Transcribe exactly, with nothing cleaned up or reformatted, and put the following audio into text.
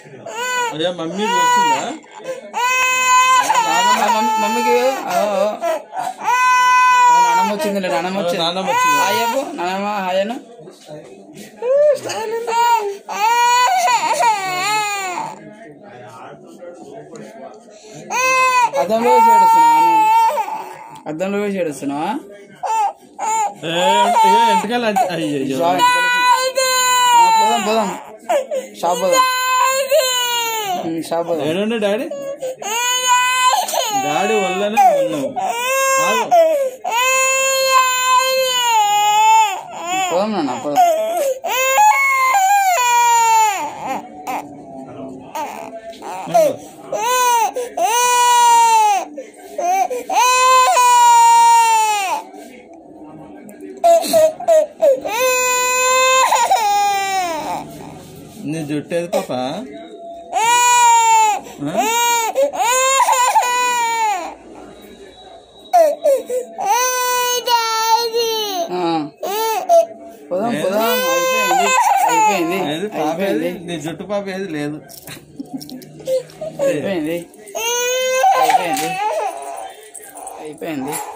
అయ్యా మమ్మీ వస్తుందా? మమ్మీకి నానమ్మ వచ్చిందిలే. నానమ్మ వచ్చింది. నానమ్మ వచ్చింది. హాయపు నానమ్మ హాయను. అద్దంలో వేసి ఏడుస్తున్నావా? అద్దంలో వేసి ఏడుస్తున్నావా? ఎంతకాల అయ్యో పోదాం పోదాం షాప్ పోదాం షాప్ పోదాం. ఏడుండే డాడీ? డాడీ వల్లనే ఉన్నావు. పోదాం నాన్న పోదాం. నీ జుట్టు ఏది పాప? పోదాం పోదాం. అయిపోయింది అయిపోయింది అయిపోయింది. నీ జుట్టు పాప ఏది లేదు. అయిపోయింది అయిపోయింది అయిపోయింది.